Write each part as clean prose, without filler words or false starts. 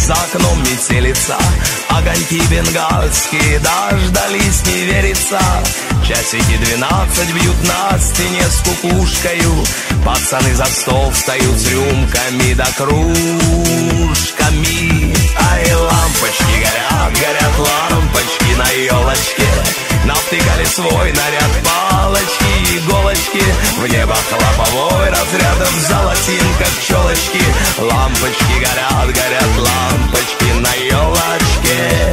за окном метелица, огоньки бенгальские дождались, не верится. Часики 12 бьют на стене с кукушкою, пацаны за стол встают с рюмками да кружками. Ай, лампочки горят, горят лампочки на елочке, навтыкали свой наряд палочки, иголочки, в небо хлоповой разрядом золотим, как челочки. Лампочки горят, горят лампочки на елочке.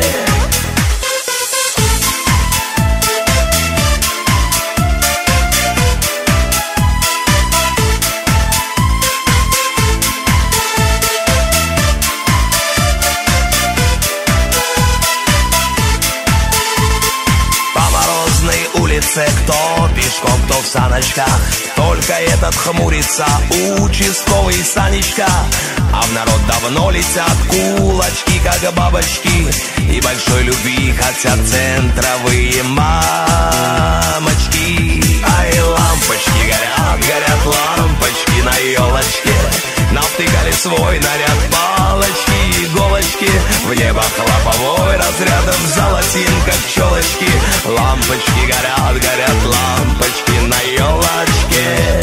Кто пешком, кто в саночках, только этот хмурится, участковый Санечка. А в народ давно летят кулачки, как бабочки, и большой любви хотят центровые мамочки. Ай, лампочки горят, горят лампочки на елочке, навтыкали свой наряд палочки, иголочки, в небо хлоповой разрядом золотим, как челочки. Лампочки горят, горят лампочки на елочке.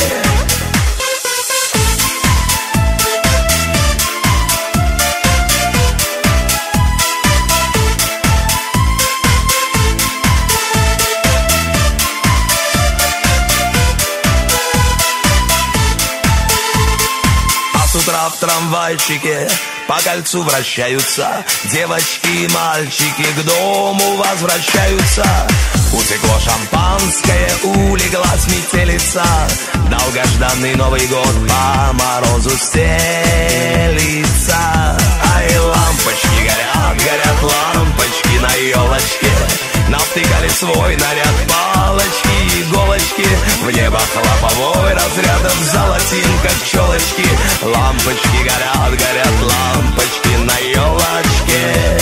С утра в трамвайчике по кольцу вращаются девочки и мальчики, к дому возвращаются. Утекло шампанское, улеглась метелица, долгожданный Новый год по морозу стелится. Ай, лампочки горят, горят лампочки на елочке, навтыкали свой наряд палочки, иголочки, в небо хлоповой разрядом золотим, как челочки. Лампочки горят, горят лампочки на елочке.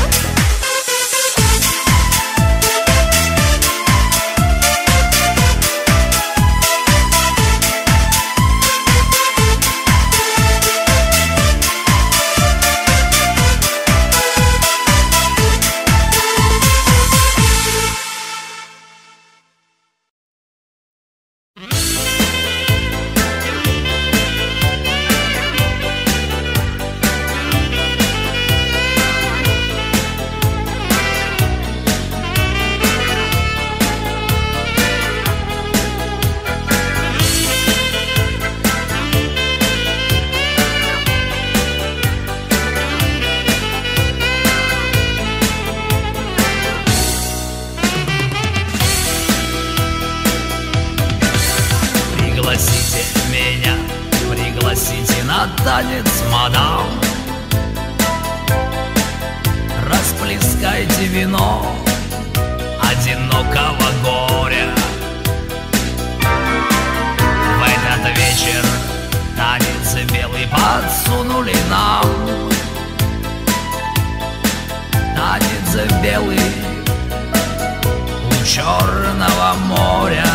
Танец, мадам, расплескайте вино одинокого горя. В этот вечер танец белый подсунули нам, танец белый у Черного моря.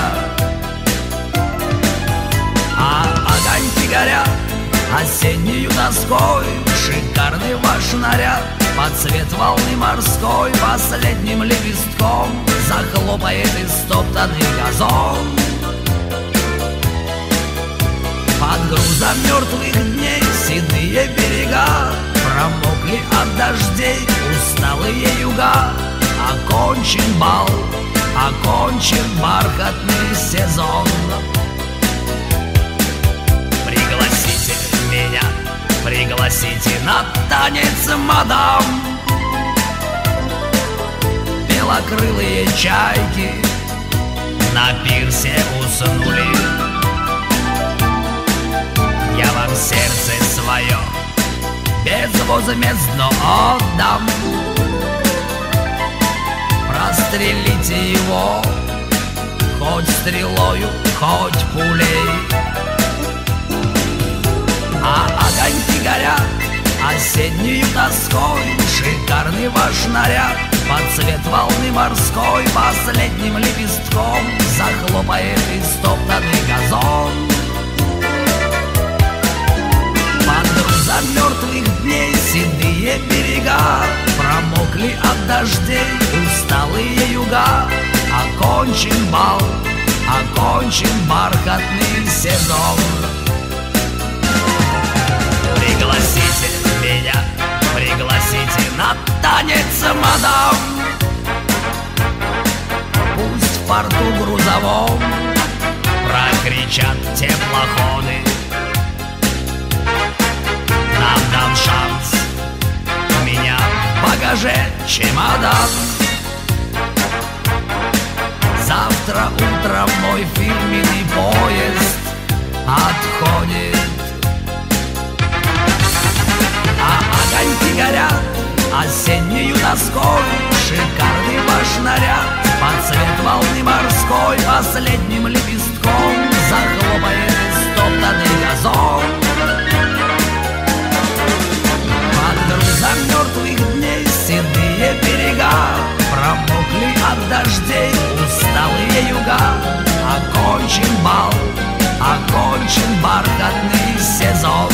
А огоньки горят осеннею тоской, шикарный ваш наряд под цвет волны морской, последним лепестком захлопает истоптанный газон. Под грузом мертвых дней седые берега промокли от дождей, усталые юга. Окончен бал, окончен бархатный сезон. Пригласите меня, пригласите на танец, мадам. Белокрылые чайки на пирсе уснули. Я вам сердце свое безвозмездно отдам. Прострелите его хоть стрелою, хоть пулей. А огоньки горят осеннею тоской, шикарный ваш наряд под цвет волны морской, последним лепестком захлопает истоптанный газон. Под грузом мертвых дней седые седые берега промокли от дождей усталые юга. Окончен бал, окончен бархатный сезон. Пригласите меня, пригласите на танец, мадам. Пусть в порту грузовом прокричат теплоходы. Нам дам шанс, у меня в багаже чемодан. Завтра утром мой фирменный поезд отходит. А огоньки горят осеннею тоской. Шикарный ваш наряд под цвет волны морской. Последним лепестком захлопает стоптанный газон. Под грузом мертвых дней седые берега промокли от дождей усталые юга. Окончен бал, окончен бархатный сезон.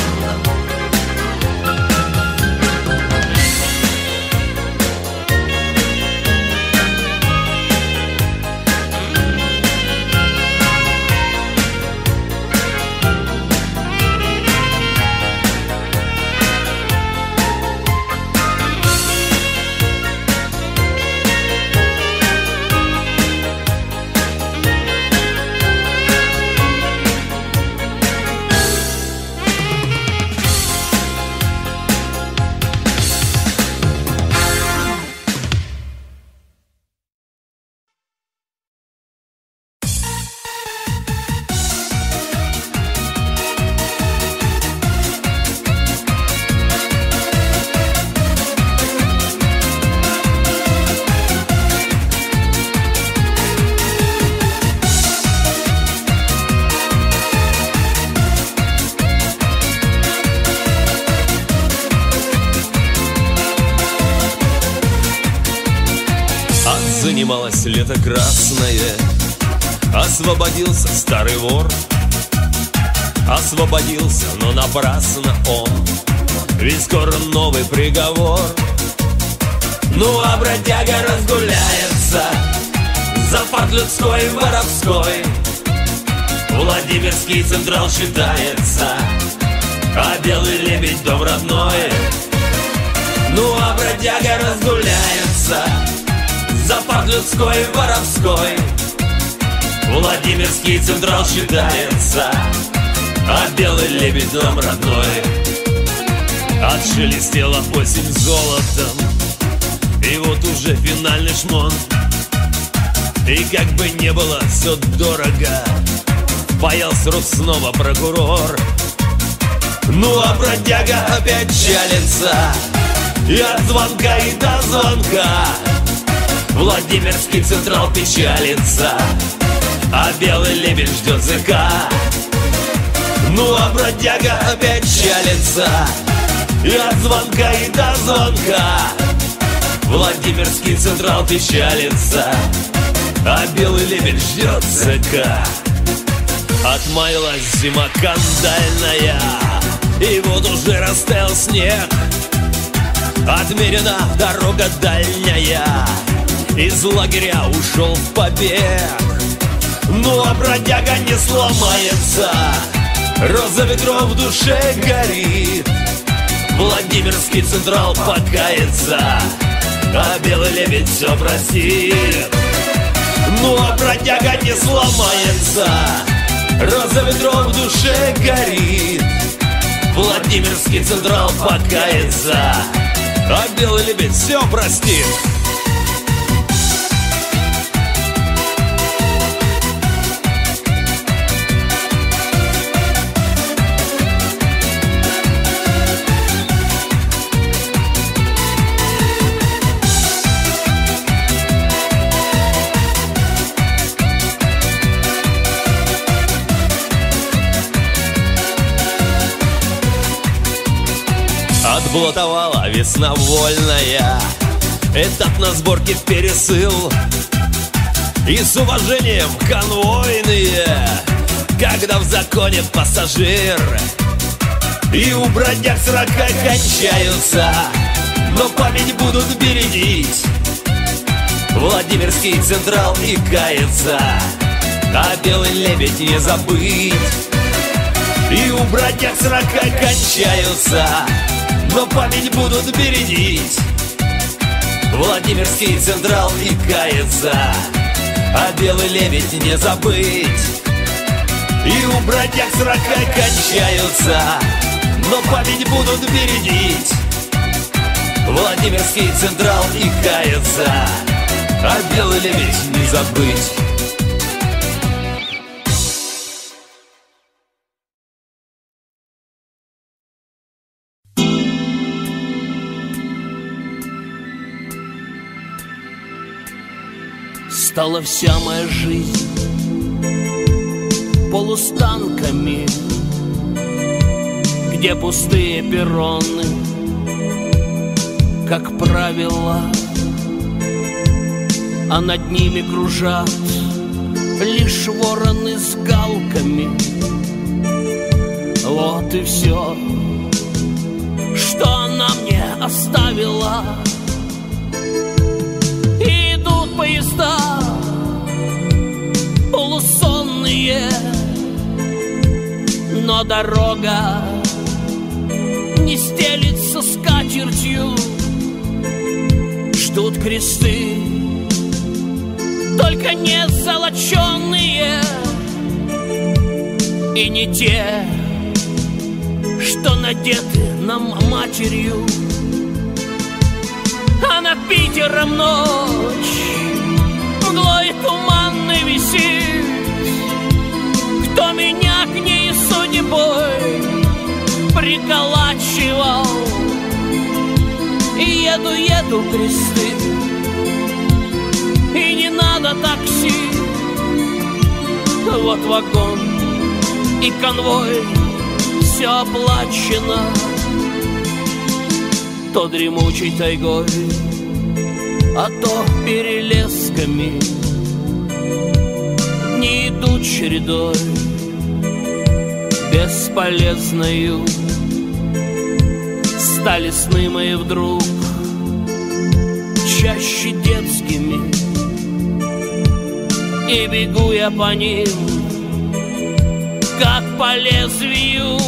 Занималось лето красное, освободился старый вор. Освободился, но напрасно он, ведь скоро новый приговор. Ну а бродяга разгуляется за факт людской воровской. Владимирский Централ считается, а белый лебедь дом родной. Ну а бродяга разгуляется за факт людской воровской. Владимирский Централ считается, а белый лебедь дом родной. Отшелестела осень золотом, и вот уже финальный шмон. И как бы не было все дорого, паял срок снова прокурор. Ну а бродяга опять чалится, и от звонка и до звонка. Владимирский Централ печалится, а белый лебедь ждет ЗК. Ну а бродяга опять чалится, и от звонка и до звонка. Владимирский Централ печалится, а белый лебедь ждет ЗК. Отмаялась зима кандальная, и вот уже растаял снег. Отмерена дорога дальняя, из лагеря ушел в побег. Ну а бродяга не сломается, роза ветров в душе горит. Владимирский Централ покается, а белый лебедь все простит. Ну а бродяга не сломается, роза ветров в душе горит. Владимирский Централ покается, а белый лебедь все простит. Отблатовала весна вольная этап на сборке в пересыл. И с уважением конвойные, когда в законе пассажир. И у бродяг срока кончаются, но память будут бередить. Владимирский Централ и каяться, а белый лебедь не забыть. И у бродяг срока кончаются, но память будут бередить. Владимирский Централ и каяться, а белый лебедь не забыть. И у бродяг срока кончаются, но память будут бередить. Владимирский Централ и каяться, а белый лебедь не забыть. Стала вся моя жизнь полустанками, где пустые перроны, как правило, а над ними кружат лишь вороны с галками. Вот и все, что она мне оставила. И идут поезда полусонные, но дорога не стелится скатертью. Ждут кресты, только не золоченые, и не те, что надеты нам матерью. А над Питером ночь мглой туманной висит. Кто меня к ней судьбой приколачивал? И еду кресты, и не надо такси. Вот вагон и конвой, все оплачено. То дремучей тайгой, а то перелесками. Дни идут чередой, бесполезною. Стали сны мои вдруг чаще детскими, и бегу я по ним, как по лезвию.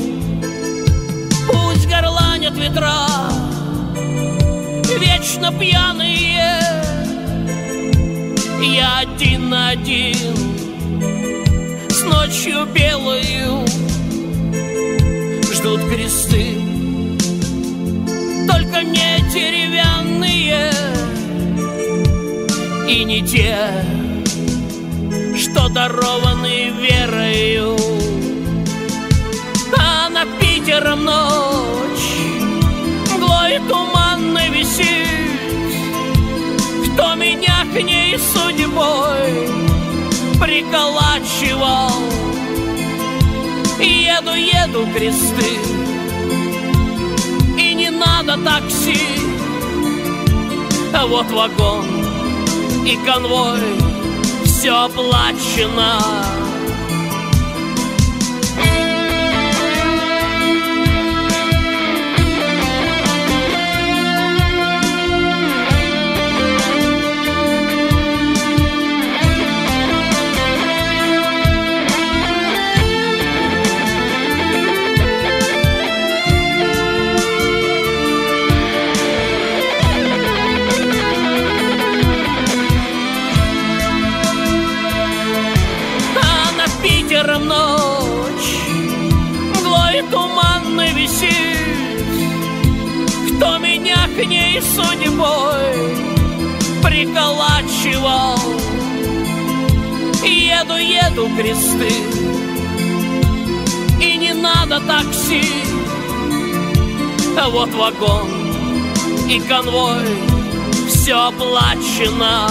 Пусть горланят ветра, вечно пьяные, я один на один с ночью белою. Ждут кресты, только не деревянные, и не те, что дарованы верою. А над Питером ночь мглой туманной висит. Кто меня к ней судьбой приколачивал? Еду кресты, и не надо такси. А вот вагон и конвой, все оплачено. Ночь мглой туманной висит. Кто меня к ней судьбой приколачивал? Еду кресты, и не надо такси. А вот вагон и конвой, все оплачено.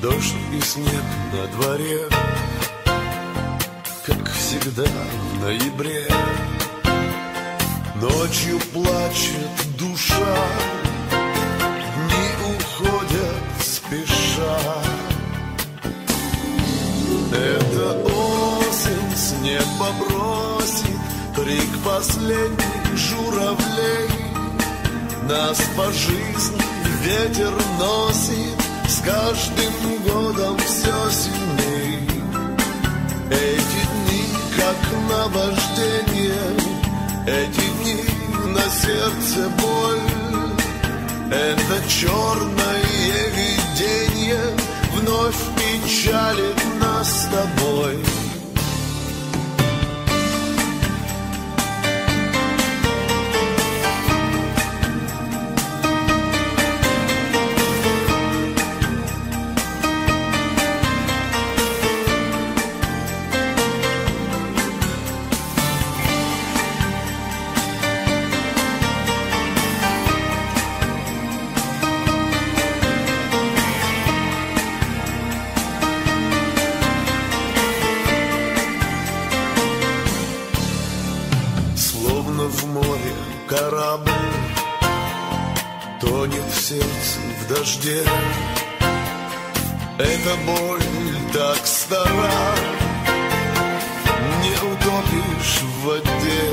Дождь и снег на дворе, как всегда в ноябре. Ночью плачет душа, дни уходят спеша. Это осень с неба бросит крик последних журавлей. Нас по жизни ветер носит, с каждым годом все сильней. Эти дни как наваждение, эти дни на сердце боль. Это черное видение вновь печалит нас с тобой. В море корабль тонет в сердце в дожде. Эта боль так стара, не утопишь в воде.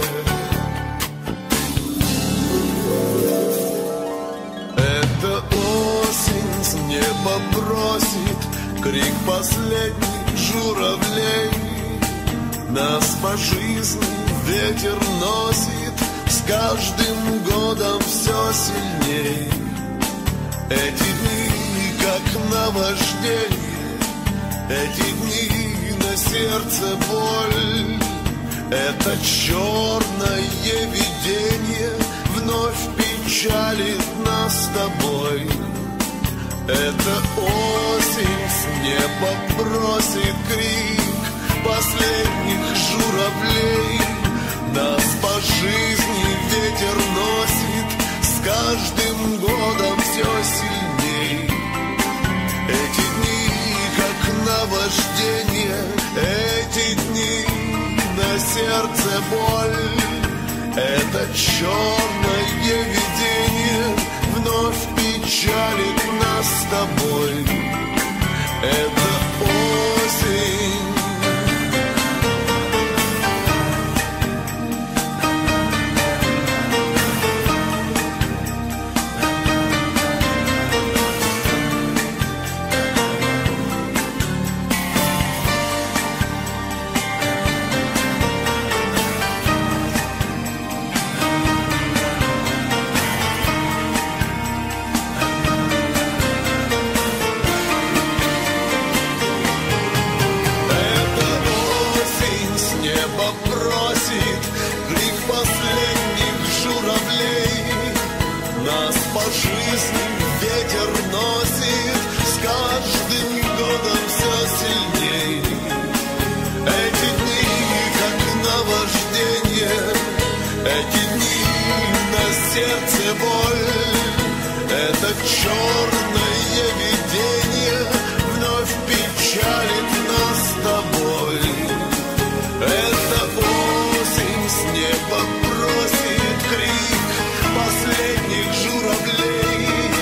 Эта осень с неба бросит крик последних журавлей. Нас по жизни ветер носит, с каждым годом все сильней. Эти дни как наваждение, эти дни на сердце боль. Это черное видение вновь печалит нас с тобой. Это осень с неба бросит крик последних журавлей. Нас по жизни ветер носит, с каждым годом все сильней. Эти дни как наваждение, эти дни на сердце боль. Это черное видение вновь печалит нас с тобой. Это осень. Бросит крик последних журавлей. Нас по жизни ветер носит, с каждым годом все сильней. Эти дни как наваждение, эти дни на сердце боль. Это черное видение вновь печалит нас с тобой. Это осень с неба бросит крик последних журавлей.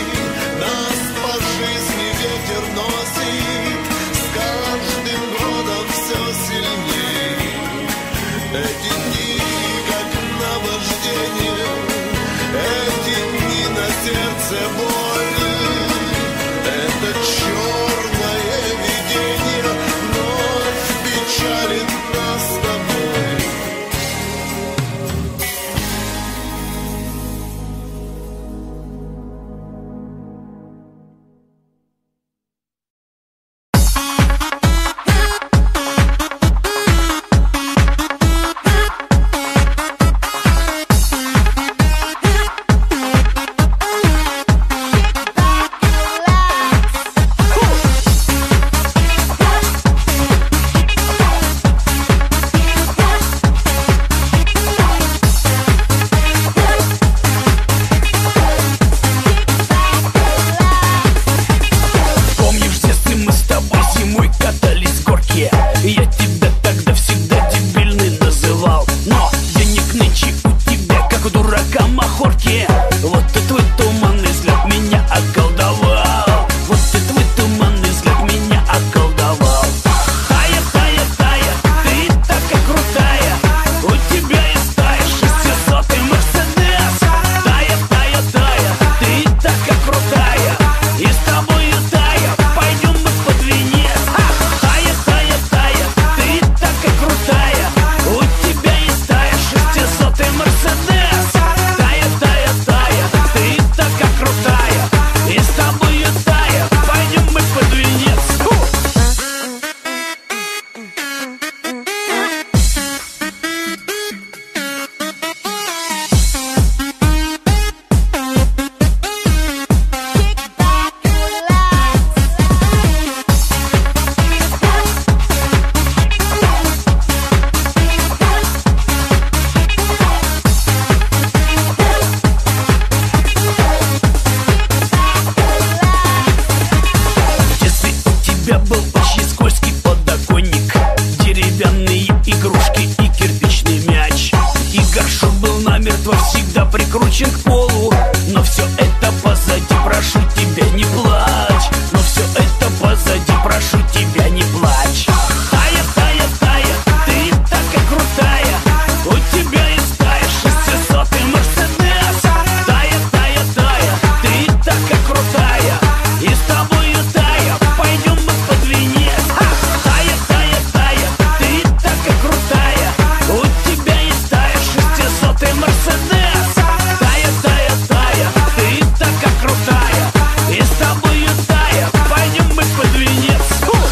тебя был очень скользкий подоконник, деревянные игрушки и кирпичный мяч. И горшок был намертво всегда прикручен к полу. Но все это позади, прошу тебя, не плачь. Но все это позади, прошу тебя, не плачь. Тая, тая, тая, ты такая крутая, у тебя из стая 600-й Мерседес. Тая, тая, тая, ты такая крутая, и с тобою, Тая, пойдем мы под венец. Тая, тая, тая, ты такая крутая, у тебя из стая 600-й Мерседес. Тая, тая, тая, ты такая крутая, и с тобою, Тая, пойдем мы под венец.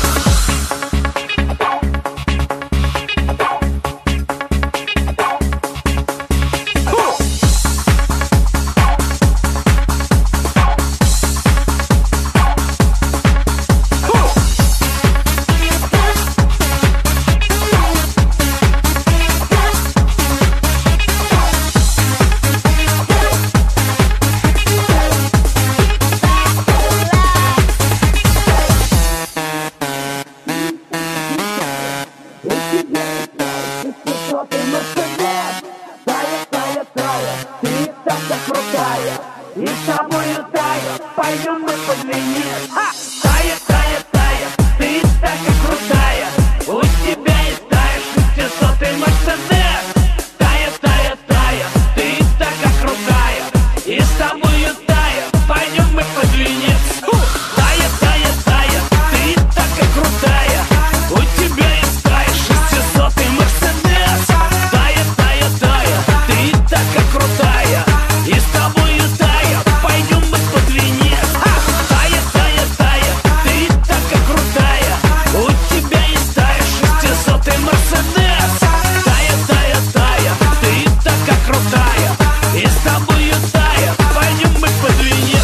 И с тобою, Тая, пойдем мы под венец. Тая, тая, тая, ты такая крутая, у тебя из стая 600-й Мерседес. Тая, тая, тая, ты такая крутая, и с тобою, Тая, пойдем мы под венец. Тая, тая, тая, ты такая крутая, у тебя из стая 600-й Мерседес. Тая, тая, тая, ты такая крутая, и с тобою, Тая, пойдем мы под венец. Тая, тая, тая, ты такая крутая, у тебя из стая 600-й Мерседес. Тая, тая, тая, ты такая крутая, и с тобою, Тая, пойдем мы под венец.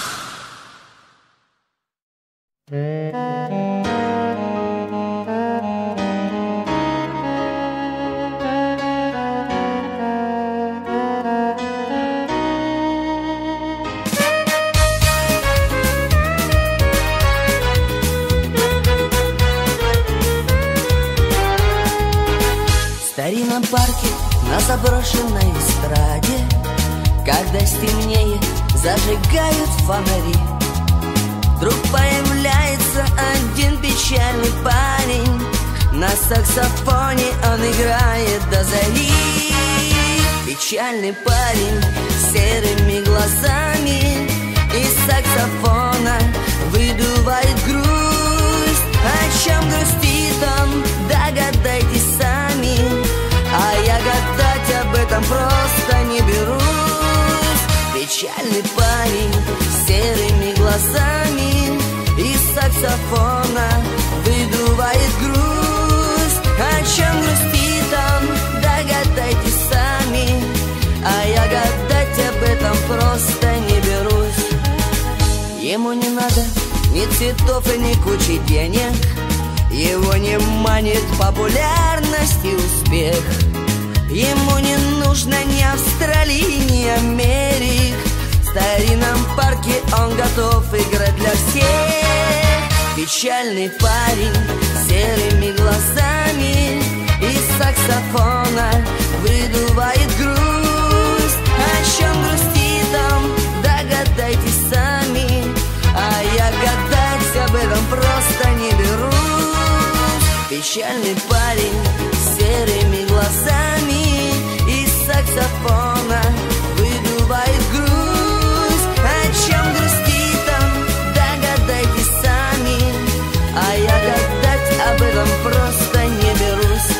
В старинном парке на заброшенной эстраде, когда стемнеет, зажигают фонари. Вдруг появляется один печальный парень, на саксофоне он играет до зари. Печальный парень с серыми глазами, из саксофона выдувает грусть. О чем грустит он, догадайтесь сами, а я гадать об этом просто не берусь. Печальный парень с серыми глазами, из саксофона выдувает грусть. О чем грустит он, догадайтесь сами, а я гадать об этом просто не берусь. Ему не надо ни цветов и ни кучи денег, его не манит популярность и успех. Ему не нужно ни Австралии, ни Америк. В старинном парке он готов играть для всех. Печальный парень с серыми глазами, из саксофона выдувает грусть. О чем грустит он, догадайтесь сами, а я гадать об этом просто не берусь. Печальный парень с серыми глазами, из саксофона выдувает грусть. О чем грустит он, догадайтесь сами, а я гадать об этом просто не берусь.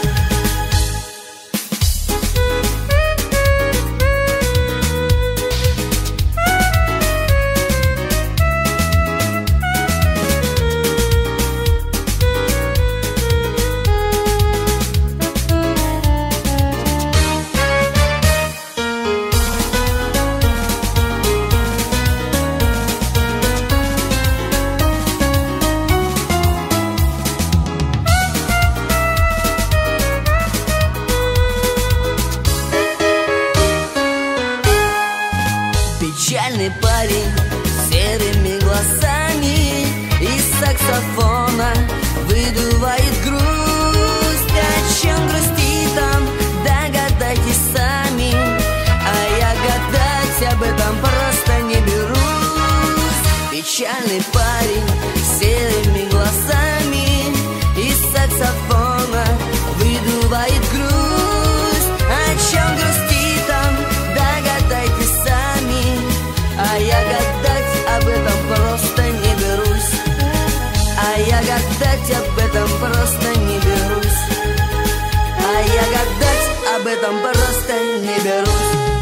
Печальный парень с серыми глазами, из саксофона саксофона выдувает грусть. О чем грустит он, догадайтесь сами, а я гадать об этом просто не берусь. Печальный парень с серыми глазами из саксофона выдувает грусть. О чем грустит он, догадайтесь сами, а я гадать об этом просто не берусь. А я гадать об этом просто не берусь. А я гадать об этом просто не берусь.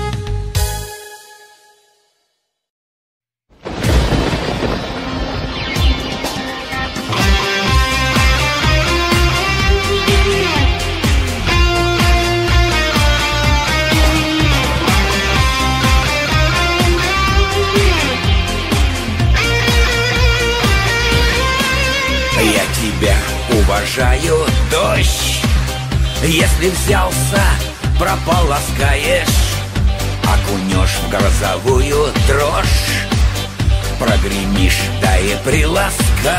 Уважаю, дождь, если взялся, прополоскаешь, окунешь в грозовую дрожь, прогремишь, да и приласкаешь,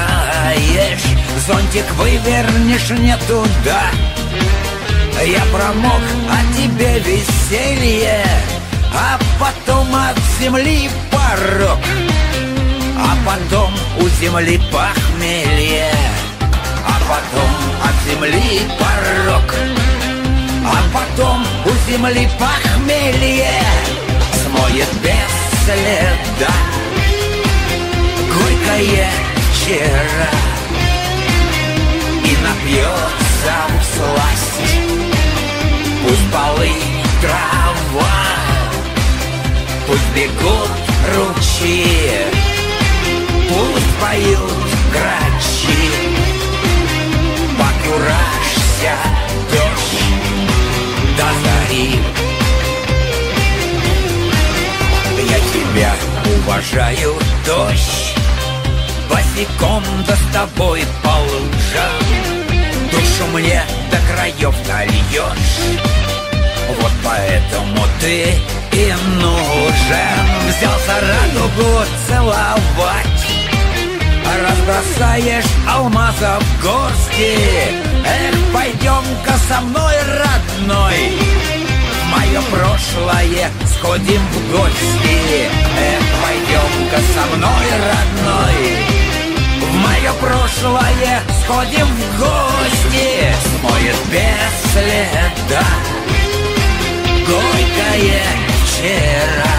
зонтик вывернешь не туда. Я промок, а тебе веселье, а потом от земли порог, а потом у земли похмелье. А потом от земли порог, а потом у земли похмелье смоет без следа горькое вчера и напьется всласть. Пусть полы трава, пусть бегут ручьи, пусть поют грачи. Покуражься, дождь, до зари. Я тебя уважаю, дождь, босиком да с тобой по лужам, душу мне до краев нальешь. Вот поэтому ты и нужен. Взялся радугу целовать, разбросаешь алмазов горсти. Эх, пойдем-ка со мной, родной, в мое прошлое сходим в гости. Эх, пойдем-ка со мной, родной, в мое прошлое сходим в гости. Смоет без следа горькое вчера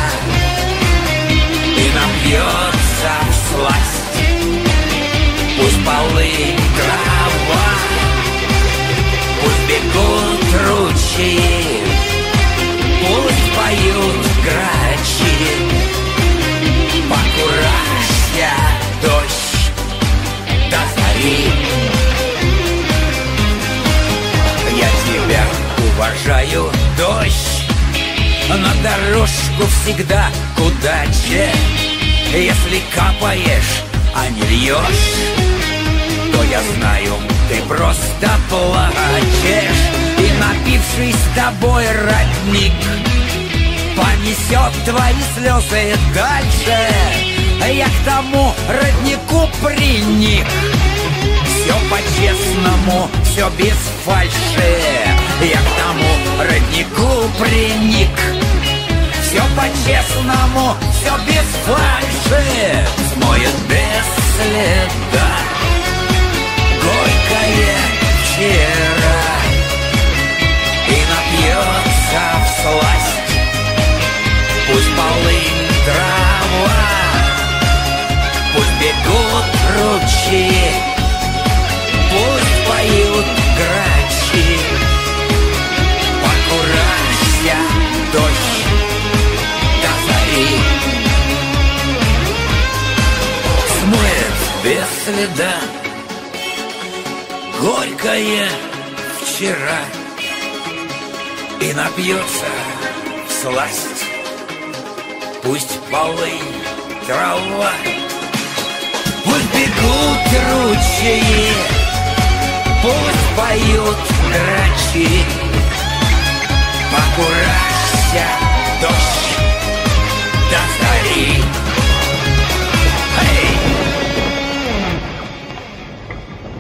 и напьется всласть. Пусть полы трава, пусть бегут ручьи, пусть поют грачи. Покуражься, дождь, до зари. Я тебя уважаю, дождь, на дорожку всегда к удаче. Если капаешь, а не льешь, то я знаю, ты просто плачешь. И напившись с тобой родник понесет твои слезы дальше. Я к тому роднику приник. Все по-честному, все без фальши. Я к тому роднику приник. Все по-честному, все без фальши. Смоет без следа горькое вчера и напьется всласть. Пусть полынь трава, пусть бегут ручьи, пусть поют грачи. Покуражься, дождь, до зари. Смоет без следа горькое вчера и напьется всласть. Пусть полынь трава, пусть бегут ручьи, пусть поют грачи. Покуражься, дождь, до зари. Hey!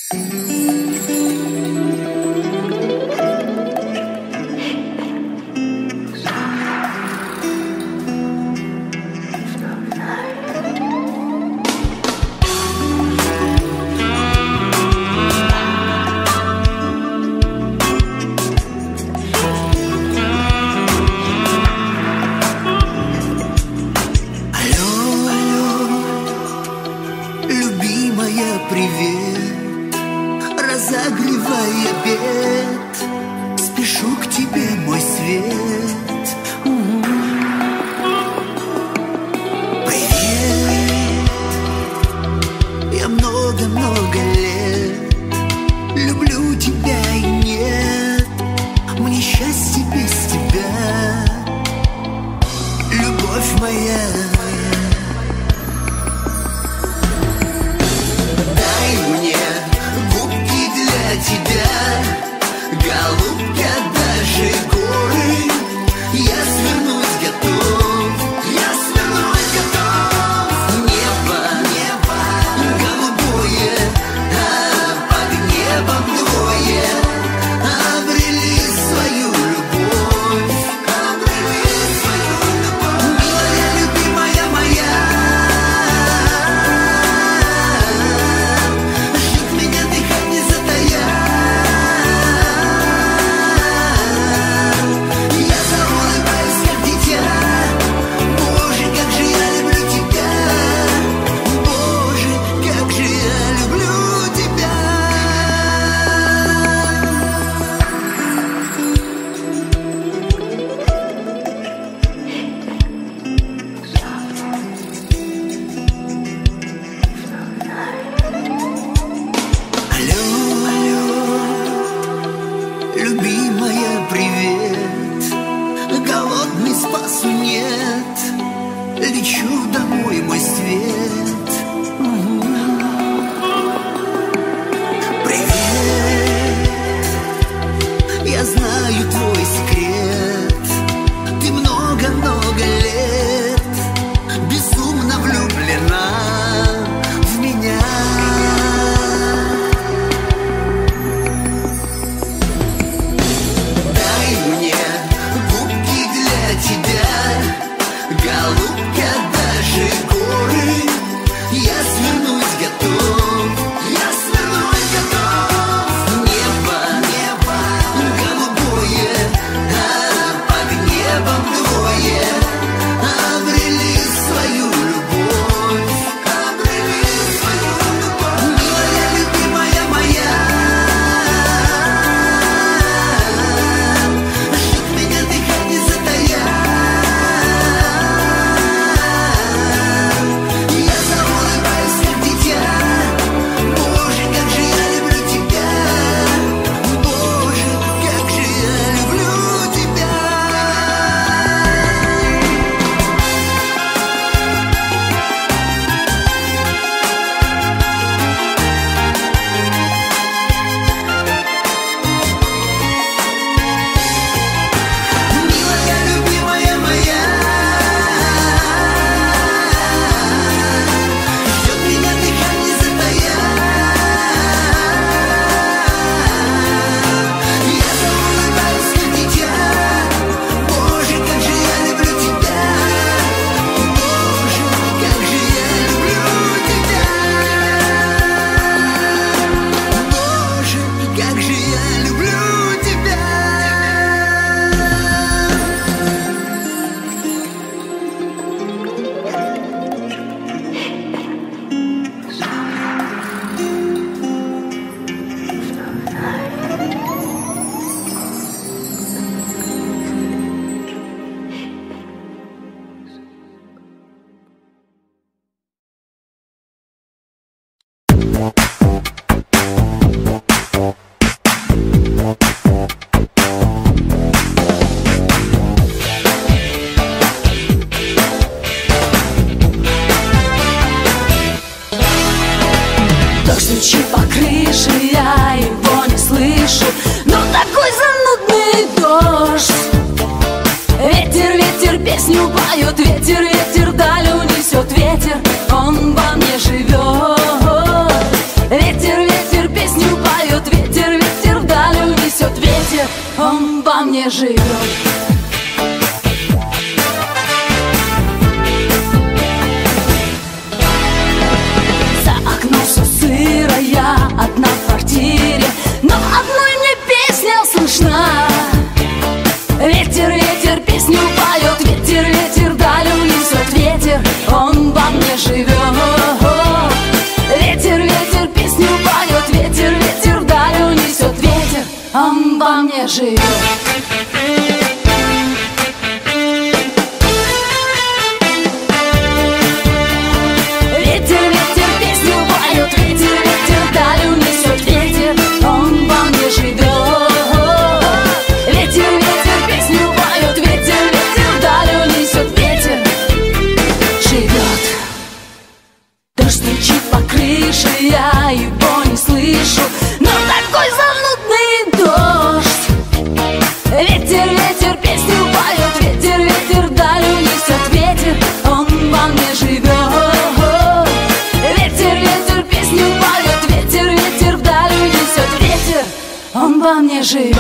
Стучит по крыше, я его не слышу. Но такой занудный дождь. Ветер, ветер, песню поет. Ветер, ветер, даль унесет. Ветер, он во мне живет. Ветер, ветер, песню живет. Сырая, одна в квартире, но одной мне песня слышна. Ветер, ветер, песню поет, ветер, ветер, даль унесет. Ветер, он во мне живет. Ветер, ветер, песню поет, ветер, ветер, даль унесет. Ветер, он во мне живет. Я его не слышу, но такой занудный дождь. Ветер, ветер, песню поет, ветер, ветер, даль унесет. Ветер, он во мне живет. Ветер, ветер, песню поет, ветер, ветер, даль унесет. Ветер, он во мне живет.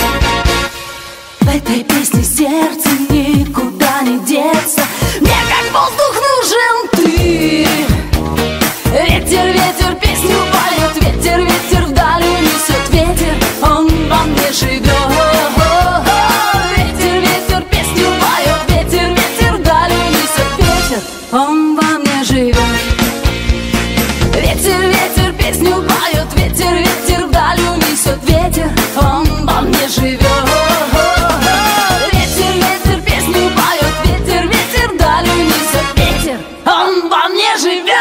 В этой песне сердце никуда не деться. Мне как воздух нужен ты. Ветер, ветер, песню поет, ветер, ветер, вдаль унесет. Ветер, он во мне живет. Ветер, ветер, песню поет, ветер, ветер, вдаль унесет. Ветер, он во мне живет. Ветер, ветер, песню поет, ветер, ветер, вдаль унесет. Ветер, он во мне живет. Ветер, ветер, песню поет, ветер, ветер, вдаль унесет. Ветер, он во мне живет.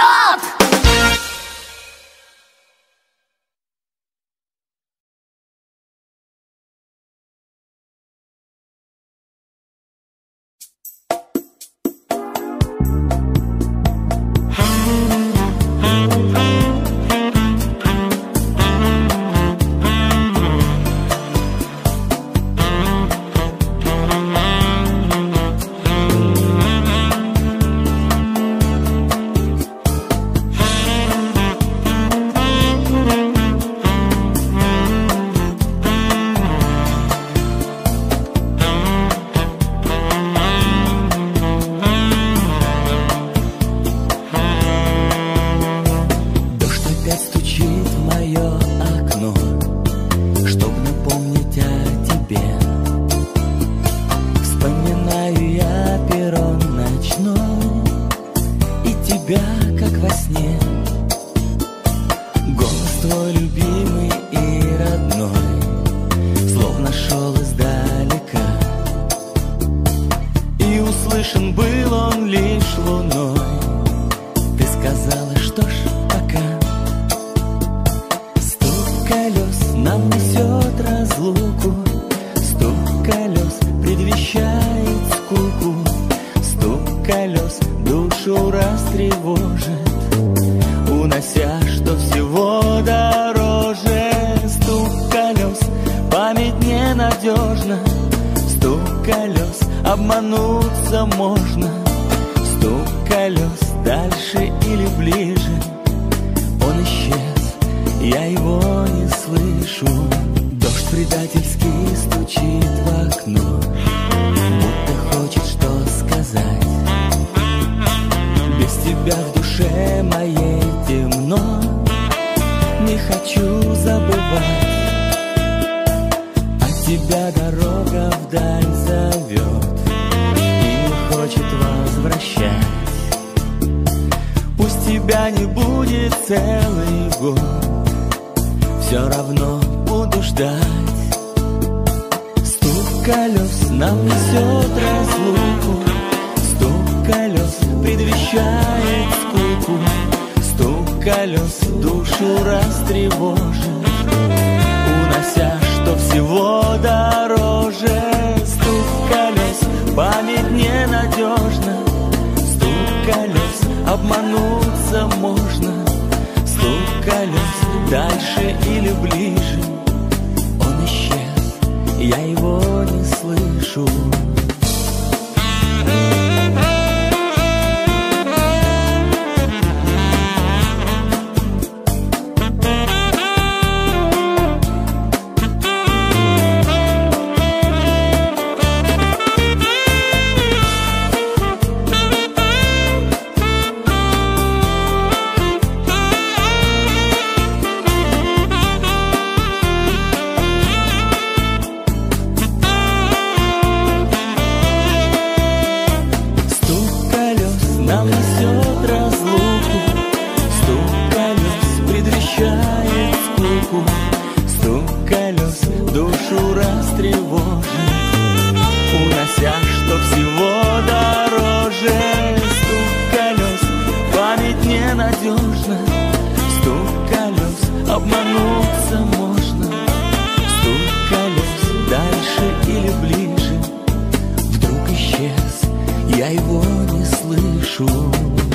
Я его не слышу. его не слышу.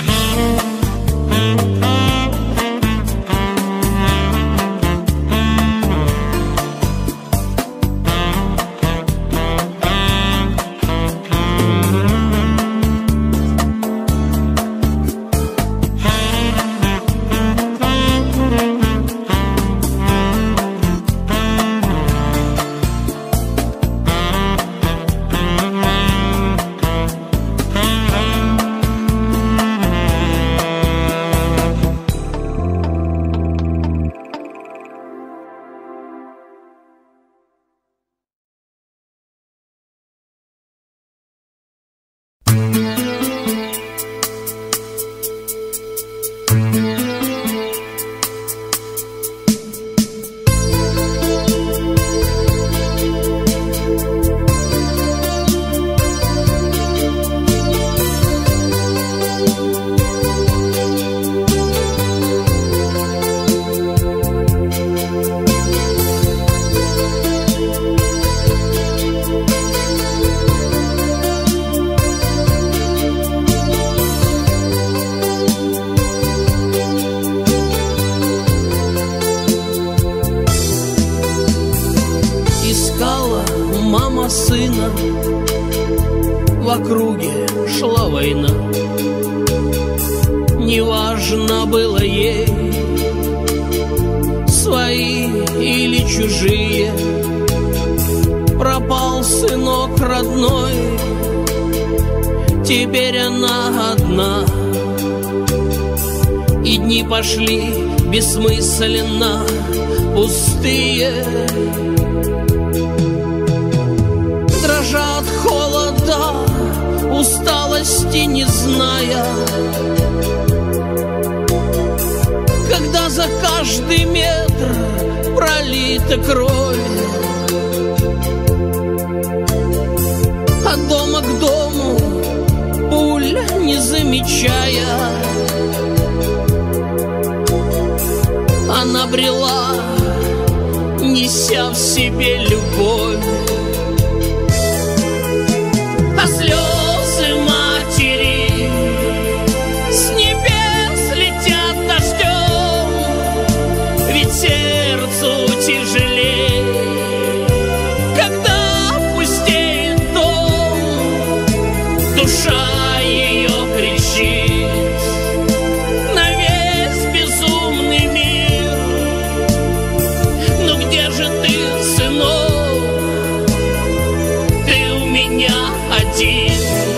Мама сына, в округе шла война. Неважно было ей, свои или чужие. Пропал сынок родной, теперь она одна. И дни пошли бессмысленно, пустые. Дрожат холода, усталости не зная. Когда за каждый метр пролита кровь, от дома к дому пуль не замечая, она брела, неся в себе любовь. А слезы матери с небес летят дождем, ведь сердцу тяжелее, когда пустеет дом. Душа ее кричит на весь безумный мир: ну где же ты, сынок? Ты у меня один.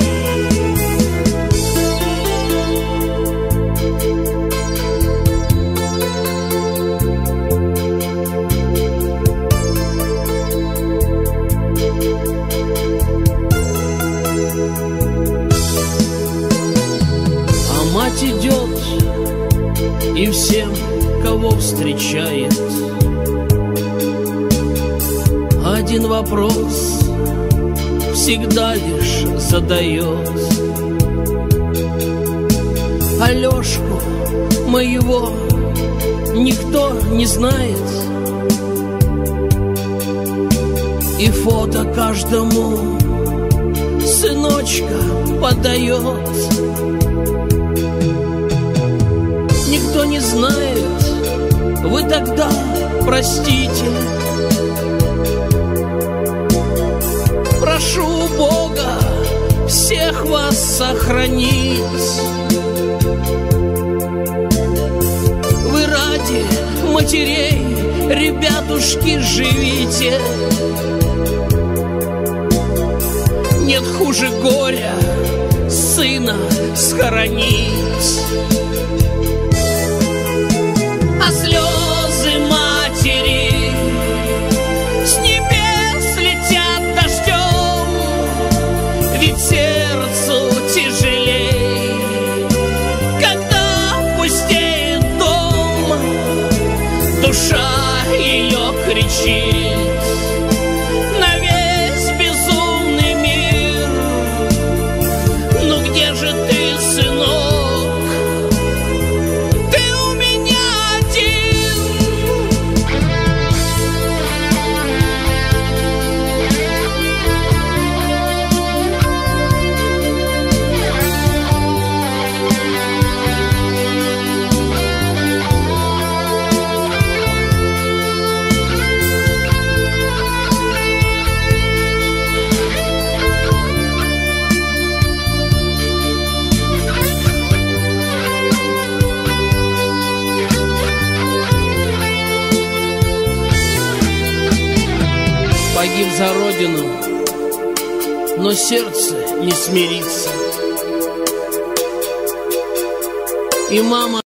А мать идет и всем, кого встречает, один вопрос всегда лишь задает: Алешку моего никто не знает, и фото каждому сыночка подает. Никто не знает, вы тогда простите. Прошу Бога всех вас сохранить. Вы ради матерей, ребятушки, живите. Нет хуже горя сына схоронить. А слезы матери с небес летят дождем, ведь сердцу тяжелей, когда пустеет дом. Душа ее кричит на весь безумный мир: ну где же ты, сынок? погиб за родину, но сердце не смирится. И мама